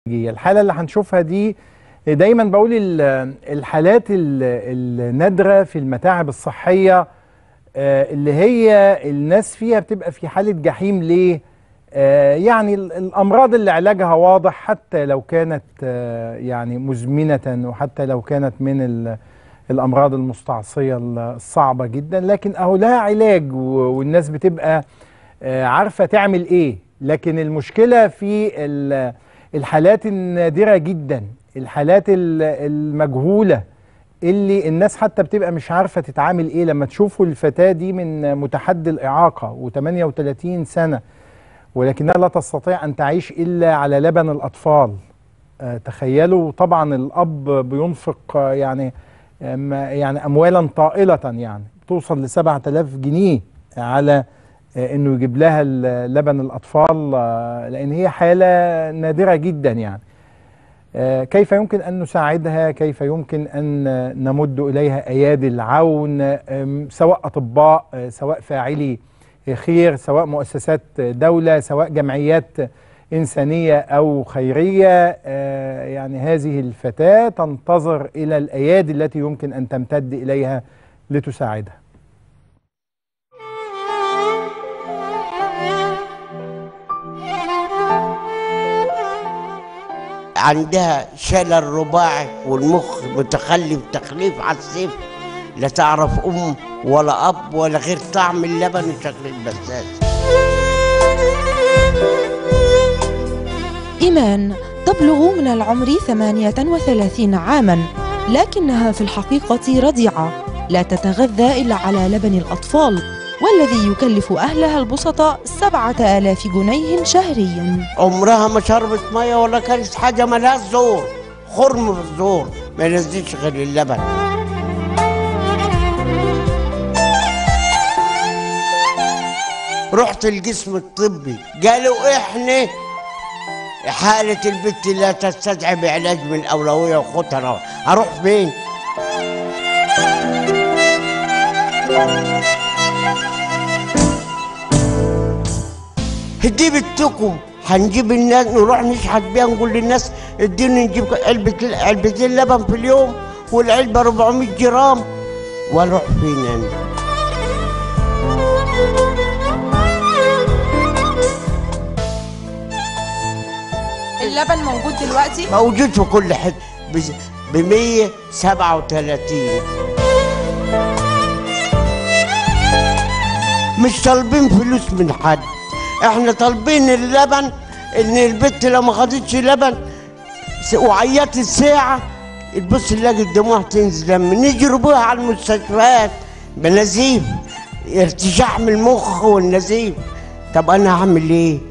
الحالة اللي هنشوفها دي دايما بقول الحالات النادرة في المتاعب الصحية، اللي هي الناس فيها بتبقى في حالة جحيم. ليه؟ يعني الأمراض اللي علاجها واضح، حتى لو كانت يعني مزمنة، وحتى لو كانت من الأمراض المستعصية الصعبة جدا، لكن أهو لها علاج والناس بتبقى عارفة تعمل إيه. لكن المشكلة في الحالات النادرة جدا، الحالات المجهولة، اللي الناس حتى بتبقى مش عارفة تتعامل ايه. لما تشوفوا الفتاة دي من متحدي الإعاقة و38 سنة، ولكنها لا تستطيع أن تعيش إلا على لبن الأطفال. تخيلوا طبعا الأب بينفق يعني أموالا طائلة، يعني توصل ل7000 جنيه على انه يجيب لها لبن الاطفال، لان هي حالة نادرة جدا. يعني كيف يمكن ان نساعدها؟ كيف يمكن ان نمد اليها ايادي العون، سواء اطباء، سواء فاعلي خير، سواء مؤسسات دولة، سواء جمعيات انسانية او خيرية. يعني هذه الفتاة تنتظر الى الايادي التي يمكن ان تمتد اليها لتساعدها. عندها شلل رباعي والمخ متخلف تخليف على الصفر، لا تعرف ام ولا اب ولا غير طعم اللبن وشكل البساس. إيمان تبلغ من العمر 38 عاما، لكنها في الحقيقة رضيعة لا تتغذى إلا على لبن الأطفال، والذي يكلف أهلها البسطاء 7000 جنيه شهريا. عمرها ما شربت ميه ولا كانت حاجه مالهاش زور، خرم في الزور ما ينزلش غير اللبن. رحت القسم الطبي قالوا احنا حالة البت لا تستدعي علاج من أولوية وخطرة. أروح فين؟ هدي بنتكم هنجيب الناس نروح نشحت بيها، نقول للناس اديني نجيب علبتين لبن في اليوم، والعلبة 400 جرام، واروح فين أنا؟ اللبن موجود دلوقتي؟ موجود في كل حته ب 137. مش طالبين فلوس من حد، احنا طالبين اللبن. ان البت لو ما خدتش لبن وعيطت ساعه تبص نلاقي الدموع تنزل، لما نجروا بيها على المستشفيات بنزيف، ارتشاح من المخ والنزيف. طب انا هعمل ايه؟